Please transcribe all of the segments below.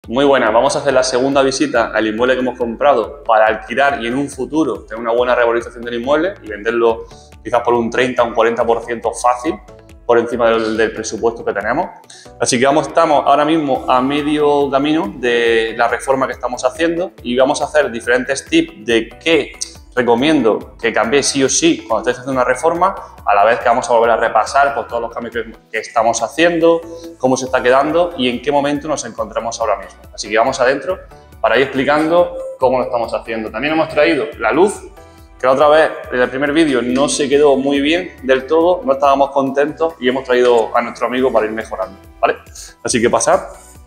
Muy buena, vamos a hacer la segunda visita al inmueble que hemos comprado para alquilar y en un futuro tener una buena revalorización del inmueble y venderlo quizás por un 30 o un 40% fácil por encima del presupuesto que tenemos. Así que estamos ahora mismo a medio camino de la reforma que estamos haciendo y vamos a hacer diferentes tips de qué recomiendo que cambiéis sí o sí cuando estéis haciendo una reforma, a la vez que vamos a volver a repasar por todos los cambios que estamos haciendo, cómo se está quedando y en qué momento nos encontramos ahora mismo. Así que vamos adentro para ir explicando cómo lo estamos haciendo. También hemos traído la luz, que la otra vez en el primer vídeo no se quedó muy bien del todo, no estábamos contentos y hemos traído a nuestro amigo para ir mejorando, ¿vale? Así que pasad.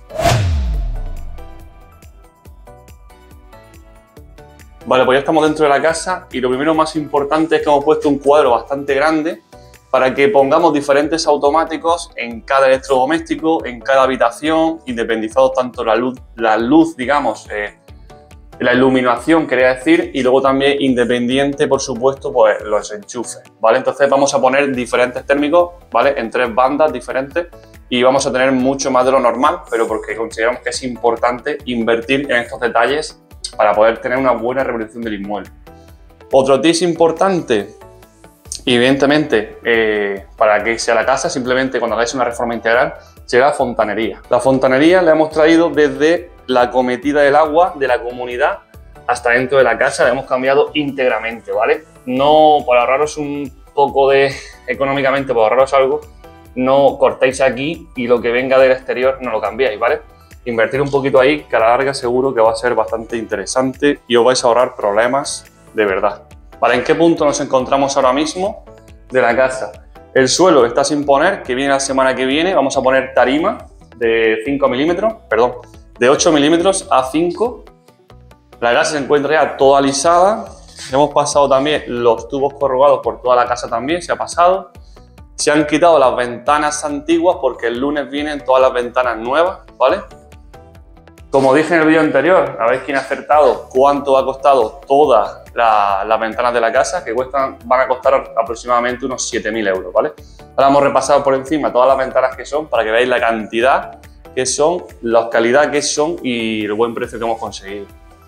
Vale, pues ya estamos dentro de la casa y lo primero más importante es que hemos puesto un cuadro bastante grande para que pongamos diferentes automáticos en cada electrodoméstico, en cada habitación, independizados tanto la luz, digamos, la iluminación, quería decir, y luego también independiente, por supuesto, pues los enchufes, ¿vale? Entonces vamos a poner diferentes térmicos, ¿vale? En 3 bandas diferentes y vamos a tener mucho más de lo normal, pero porque consideramos que es importante invertir en estos detalles para poder tener una buena revalorización del inmueble. Otro tip importante, evidentemente, para que sea la casa, simplemente cuando hagáis una reforma integral, será la fontanería. La fontanería la hemos traído desde la acometida del agua de la comunidad hasta dentro de la casa, la hemos cambiado íntegramente, ¿vale? No, por ahorraros un poco económicamente, por ahorraros algo, no cortéis aquí y lo que venga del exterior no lo cambiáis, ¿vale? Invertir un poquito ahí, que a la larga seguro que va a ser bastante interesante y os vais a ahorrar problemas de verdad. ¿Para en qué punto nos encontramos ahora mismo de la casa? El suelo está sin poner, que viene la semana que viene. Vamos a poner tarima de 5 milímetros, perdón, de 8 milímetros a 5. La casa se encuentra ya toda alisada. Hemos pasado también los tubos corrugados por toda la casa también, se ha pasado. Se han quitado las ventanas antiguas porque el lunes vienen todas las ventanas nuevas, ¿vale? Como dije en el vídeo anterior, a ver quién ha acertado cuánto ha costado todas las ventanas de la casa, que van a costar aproximadamente unos 7.000 euros, ¿vale? Ahora hemos repasado por encima todas las ventanas que son para que veáis la cantidad que son, la calidad que son y el buen precio que hemos conseguido.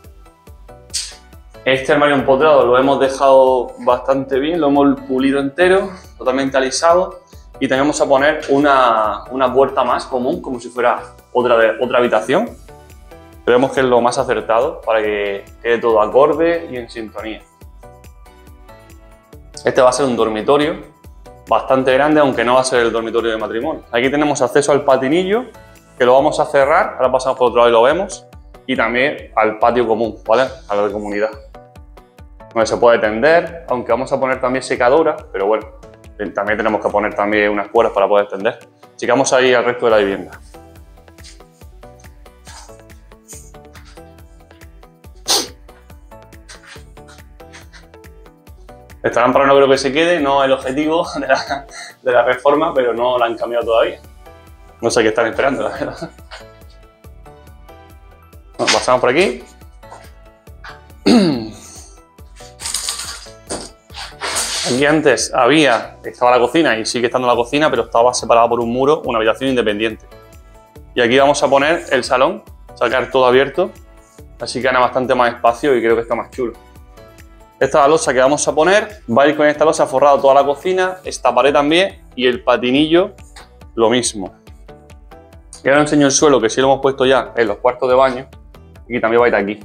Este armario empotrado lo hemos dejado bastante bien, lo hemos pulido entero, totalmente alisado y tenemos a poner una puerta más común, como si fuera otra habitación. Creemos que es lo más acertado para que quede todo acorde y en sintonía. Este va a ser un dormitorio bastante grande, aunque no va a ser el dormitorio de matrimonio. Aquí tenemos acceso al patinillo, que lo vamos a cerrar, ahora pasamos por otro lado y lo vemos, y también al patio común, ¿vale? A la de comunidad, donde se puede tender, aunque vamos a poner también secadora, pero bueno, también tenemos que poner también unas cuerdas para poder tender. Así que vamos a ir al resto de la vivienda. Esta lámpara no creo que se quede, no es el objetivo de la reforma, pero no la han cambiado todavía. No sé qué están esperando, la verdad. Bueno, pasamos por aquí. Aquí antes estaba la cocina y sigue estando la cocina, pero estaba separada por un muro, una habitación independiente. Y aquí vamos a poner el salón, sacar todo abierto, así que gana bastante más espacio y creo que está más chulo. Esta es la losa que vamos a poner, va a ir con esta losa forrada toda la cocina, esta pared también y el patinillo lo mismo. Y ahora os enseño el suelo, que sí lo hemos puesto ya en los cuartos de baño y también va a ir aquí.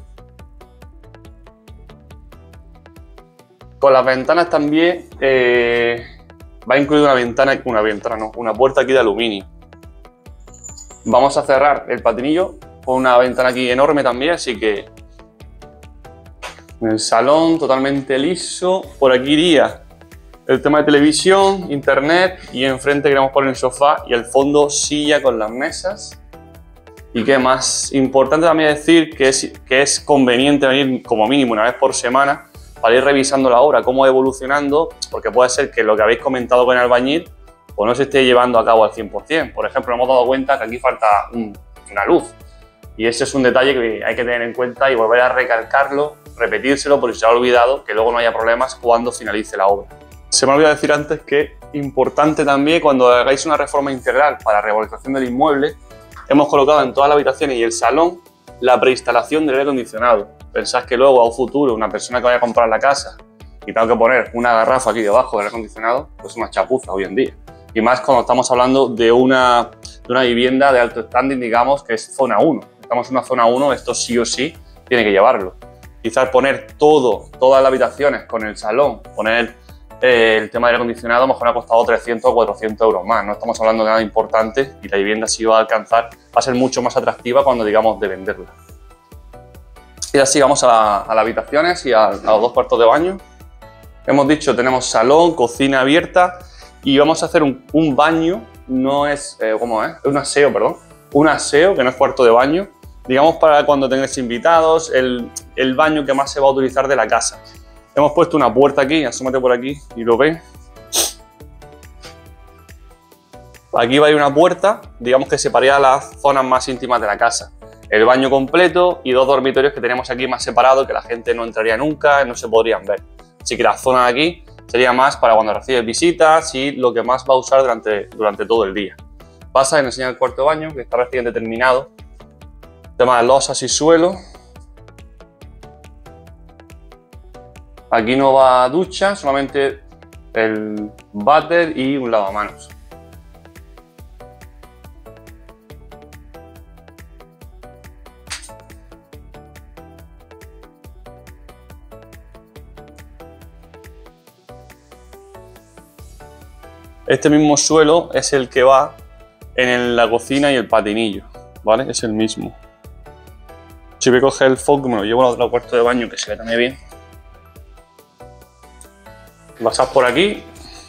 Con las ventanas también va a incluir una puerta aquí de aluminio. Vamos a cerrar el patinillo con una ventana aquí enorme también, así que en el salón totalmente liso. Por aquí iría el tema de televisión, internet y enfrente queremos poner el sofá y al fondo silla con las mesas. Y qué más importante también decir que es conveniente venir como mínimo una vez por semana para ir revisando la obra, cómo va evolucionando, porque puede ser que lo que habéis comentado con el albañil pues no se esté llevando a cabo al 100%. Por ejemplo, nos hemos dado cuenta que aquí falta una luz y ese es un detalle que hay que tener en cuenta y volver a recalcarlo, repetírselo por si se ha olvidado, que luego no haya problemas cuando finalice la obra. Se me olvidó decir antes que importante también cuando hagáis una reforma integral para la revalorización del inmueble hemos colocado en todas las habitaciones y el salón la preinstalación del aire acondicionado. Pensad que luego a un futuro una persona que vaya a comprar la casa y tenga que poner una garrafa aquí debajo del aire acondicionado, pues es una chapuza hoy en día. Y más cuando estamos hablando de una vivienda de alto standing, digamos, que es zona 1. Estamos en una zona 1, esto sí o sí tiene que llevarlo. Quizás poner todas las habitaciones con el salón, poner el tema de aire acondicionado, a lo mejor ha costado 300 o 400 euros más. No estamos hablando de nada importante y la vivienda sí va a ser mucho más atractiva cuando digamos de venderla. Y así vamos a las habitaciones y a los 2 cuartos de baño. Hemos dicho, tenemos salón, cocina abierta y vamos a hacer un baño, no es, ¿cómo es? Un aseo, perdón. Un aseo, que no es cuarto de baño, digamos para cuando tengáis invitados, el baño que más se va a utilizar de la casa. Hemos puesto una puerta aquí, asómate por aquí y lo ves. Aquí va a ir una puerta, digamos que separaría las zonas más íntimas de la casa. El baño completo y 2 dormitorios que tenemos aquí más separados, que la gente no entraría nunca, no se podrían ver. Así que la zona de aquí sería más para cuando recibes visitas y lo que más va a usar durante todo el día. Pasa y nos enseña el cuarto de baño, que está recién terminado. Tema de losas y suelo. Aquí no va ducha, solamente el váter y un lavamanos. Este mismo suelo es el que va en la cocina y el patinillo, ¿vale? Es el mismo. Si voy a coger el foco, me lo llevo al otro cuarto de baño que se ve también bien. Pasad por aquí.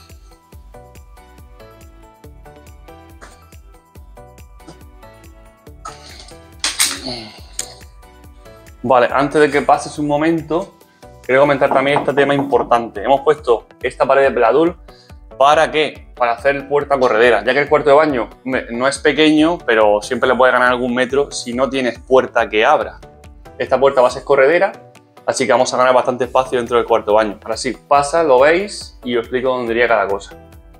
Vale, antes de que pases un momento, quiero comentar también este tema importante. Hemos puesto esta pared de Pladur. ¿Para qué? Para hacer puerta corredera, ya que el cuarto de baño no es pequeño, pero siempre le puede ganar algún metro si no tienes puerta que abra. Esta puerta va a ser corredera, así que vamos a ganar bastante espacio dentro del cuarto de baño. Ahora sí, pasa, lo veis y os explico dónde iría cada cosa.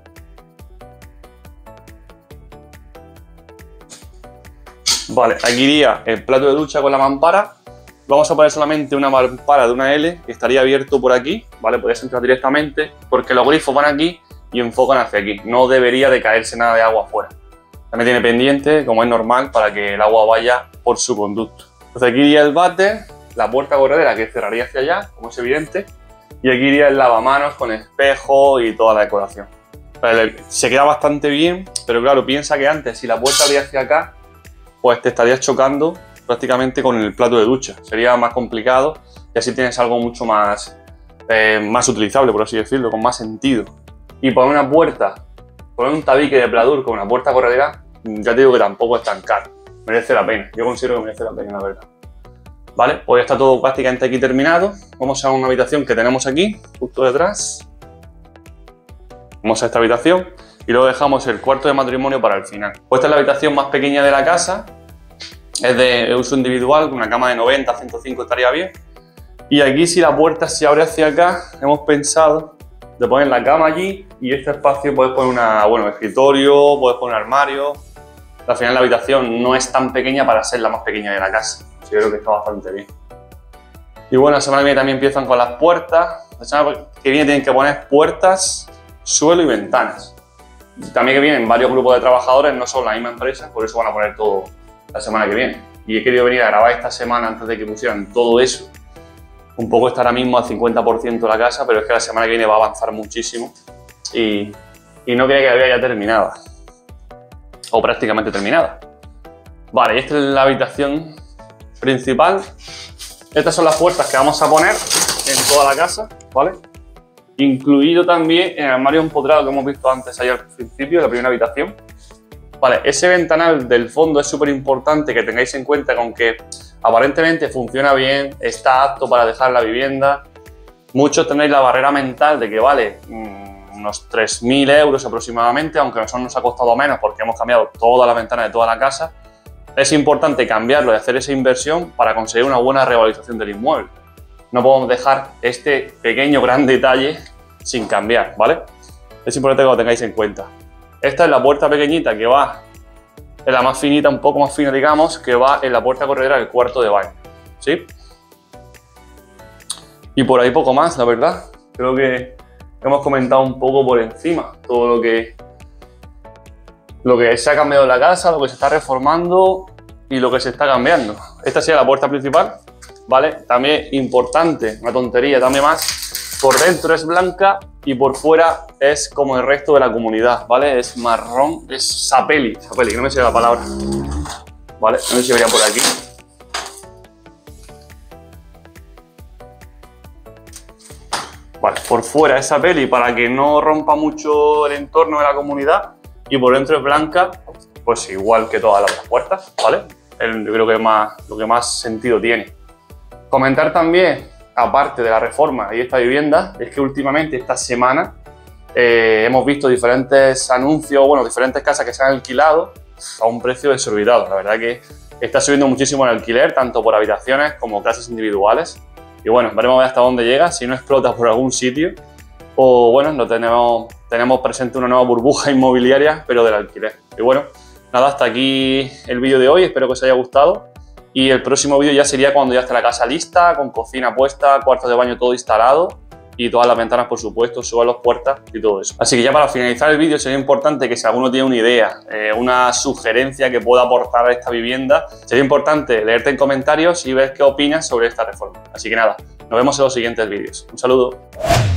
Vale, aquí iría el plato de ducha con la mampara. Vamos a poner solamente una mampara de una L que estaría abierto por aquí, ¿vale? Podéis entrar directamente porque los grifos van aquí y enfocan hacia aquí. No debería de caerse nada de agua afuera. También tiene pendiente, como es normal, para que el agua vaya por su conducto. Entonces aquí iría el váter, la puerta corredera que cerraría hacia allá, como es evidente, y aquí iría el lavamanos con espejo y toda la decoración. Se queda bastante bien, pero claro, piensa que antes, si la puerta abría hacia acá, pues te estarías chocando prácticamente con el plato de ducha. Sería más complicado y así tienes algo mucho más utilizable, por así decirlo, con más sentido. Y poner una puerta, poner un tabique de Pladur con una puerta corredera, ya te digo que tampoco es tan caro. Merece la pena. Yo considero que merece la pena, la verdad. Vale, pues ya está todo prácticamente aquí terminado. Vamos a una habitación que tenemos aquí, justo detrás. Vamos a esta habitación y luego dejamos el cuarto de matrimonio para el final. Pues esta es la habitación más pequeña de la casa. Es de uso individual, con una cama de 90, 105 estaría bien. Y aquí, si la puerta se abre hacia acá, hemos pensado de poner la cama allí y este espacio puedes poner un escritorio, puedes poner un armario. Al final la habitación no es tan pequeña para ser la más pequeña de la casa. Yo creo que está bastante bien. Y bueno, la semana que viene también empiezan con las puertas. La semana que viene tienen que poner puertas, suelo y ventanas. También que vienen varios grupos de trabajadores, no son la misma empresa, por eso van a poner todo la semana que viene. Y he querido venir a grabar esta semana antes de que pusieran todo eso. Un poco está ahora mismo al 50% la casa, pero es que la semana que viene va a avanzar muchísimo y no quería que la había ya terminada. O prácticamente terminada. Vale, esta es la habitación principal. Estas son las puertas que vamos a poner en toda la casa, ¿vale? Incluido también el armario empotrado que hemos visto antes allá al principio de la primera habitación. Vale, ese ventanal del fondo es súper importante que tengáis en cuenta, con que aparentemente funciona bien, está apto para dejar la vivienda. Muchos tenéis la barrera mental de que vale unos 3.000 euros aproximadamente, aunque a nosotros nos ha costado menos porque hemos cambiado todas las ventanas de toda la casa. Es importante cambiarlo y hacer esa inversión para conseguir una buena revalorización del inmueble. No podemos dejar este pequeño gran detalle sin cambiar, ¿vale? Es importante que lo tengáis en cuenta. Esta es la puerta pequeñita que va es la más finita, un poco más fina, digamos, que va en la puerta corredera del cuarto de baño, ¿sí? Y por ahí poco más, la verdad. Creo que hemos comentado un poco por encima todo lo que se ha cambiado en la casa, lo que se está reformando y lo que se está cambiando. Esta sería la puerta principal, ¿vale? También importante, una tontería también más, por dentro es blanca y por fuera es como el resto de la comunidad, ¿vale? Es marrón, es sapeli, no me sé la palabra, ¿vale? No sé si vería por aquí. Vale, por fuera es sapeli para que no rompa mucho el entorno de la comunidad y por dentro es blanca, pues igual que todas las otras puertas, ¿vale? Yo creo que lo que más sentido tiene. Comentar también, aparte de la reforma y esta vivienda, es que últimamente, esta semana, hemos visto diferentes anuncios, bueno, diferentes casas que se han alquilado a un precio desorbitado. La verdad que está subiendo muchísimo el alquiler, tanto por habitaciones como casas individuales. Y bueno, veremos a ver hasta dónde llega, si no explota por algún sitio o bueno, no tenemos presente una nueva burbuja inmobiliaria, pero del alquiler. Y bueno, nada, hasta aquí el vídeo de hoy, espero que os haya gustado. Y el próximo vídeo ya sería cuando ya esté la casa lista, con cocina puesta, cuartos de baño todo instalado y todas las ventanas, por supuesto, suban las puertas y todo eso. Así que ya para finalizar el vídeo sería importante que si alguno tiene una idea, una sugerencia que pueda aportar a esta vivienda, sería importante leerte en comentarios y ver qué opinas sobre esta reforma. Así que nada, nos vemos en los siguientes vídeos. Un saludo.